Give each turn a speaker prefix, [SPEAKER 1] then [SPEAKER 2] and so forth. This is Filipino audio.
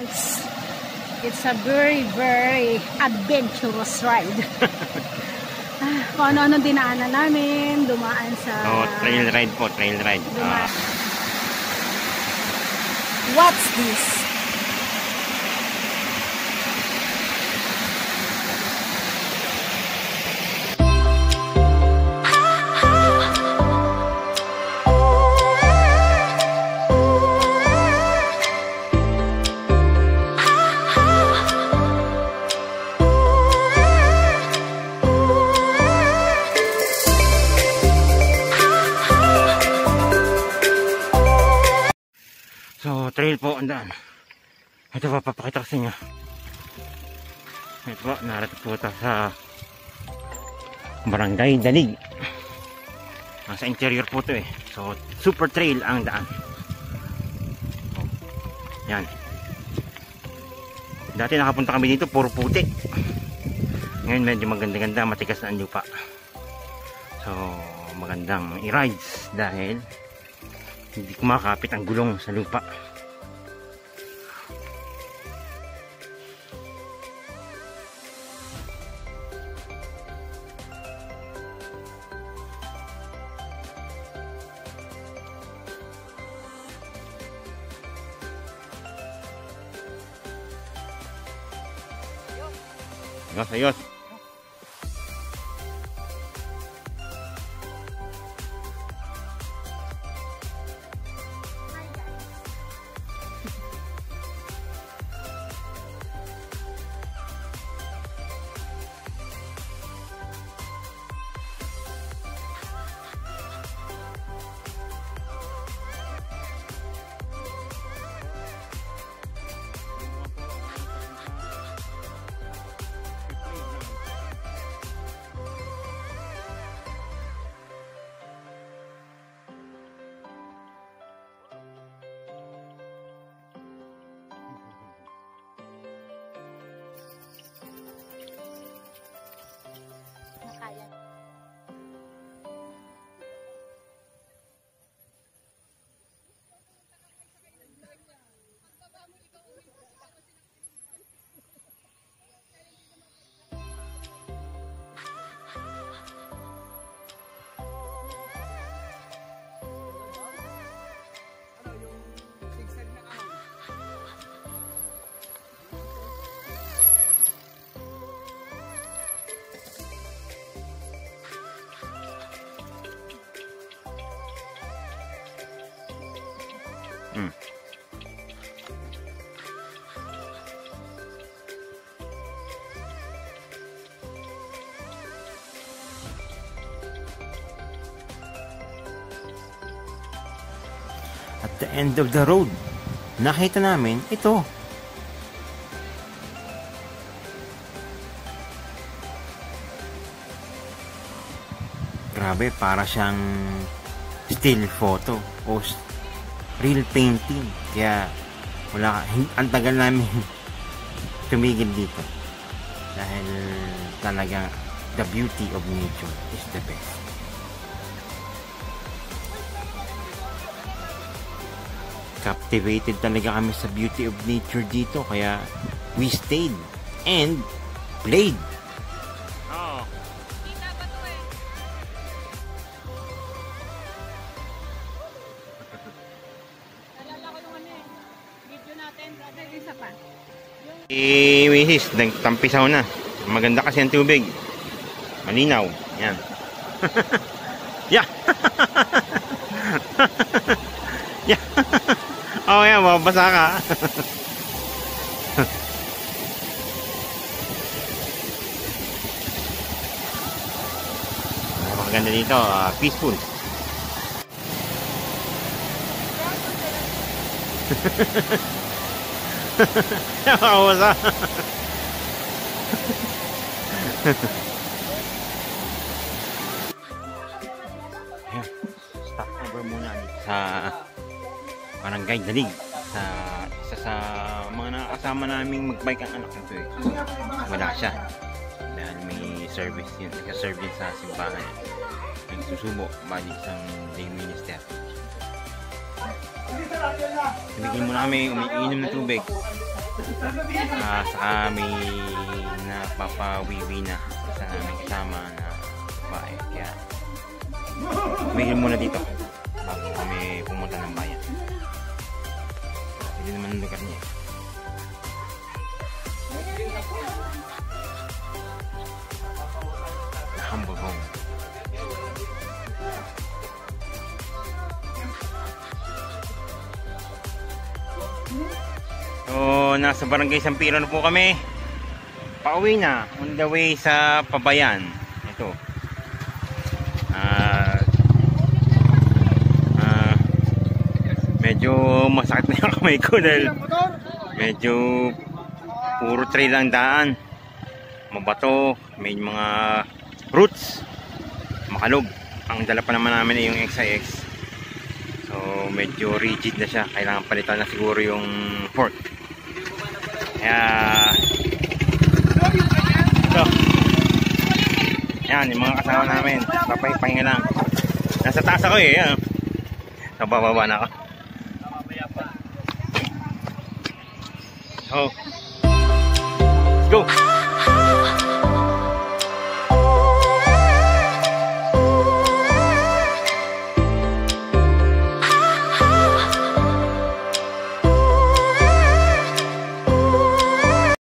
[SPEAKER 1] guys. It's a very, very adventurous ride. Kung ano-ano dinaanan namin, dumaan sa...
[SPEAKER 2] Oh, trail ride po, trail ride.
[SPEAKER 1] What's this?
[SPEAKER 2] So, trail po, andaan. Ito po, papakita ko sa inyo. Ito po, narito po ito sa Barangay Dalig. Nasa interior po ito eh. So, super trail ang daan. Yan. Dati nakapunta kami dito, puro putik. Ngayon medyo maganda-ganda, matigas na ang lupa. So, magandang i-rides dahil hindi kumakapit ang gulong sa lupa. Ayos, ayos. At the end of the road, nakita namin ito. Grabe, para siyang still photo o real painting. Kaya wala, ang tagal namin tumigil dito. Dahil talaga the beauty of nature is the best. Captivated talaga kami sa beauty of nature dito, kaya we stayed and played. Oh. Kita ba to eh? Nalala ko yung ano eh, video natin, brother, isa pa. Misis, nagtampisaw na. Maganda kasi ang tubig. Malinaw. Yan. Yeah. Yeah. Oh yan, mabasa ka. Napakaganda dito, peaceful. Mabasa. Stop over muna sa Barangay Dalig, sa isa sa mga nakakasama naming magbike ang anak nito eh. Wala siya dahil may service yun, nagka-serve yun sa simbahan, nagsusubo bali isang day minister. Binigyan mo na kami umiinom ng tubig. Saka may napapawiwi na sa aming kasama na babae. Kaya tumigil muna dito bago kami pumunta ng bayan. Hindi naman ang lugar niya. Humble home. So, nasa barangay Pamparo na po kami. Pauwi na. On the way sa Pabayan. Ito. Medyo masakit na yung kamay ko dahil medyo puro trail ang daan. Mabato. May mga roots. Makalog. Ang dala pa naman namin ay yung XIX. So, medyo rigid na siya. Kailangan palitan na siguro yung fork. Kaya ito. Yan, yung mga kasama namin. Papahinga lang. Nasa taas ako eh. Yan. So, bababa na ako. So, let's go!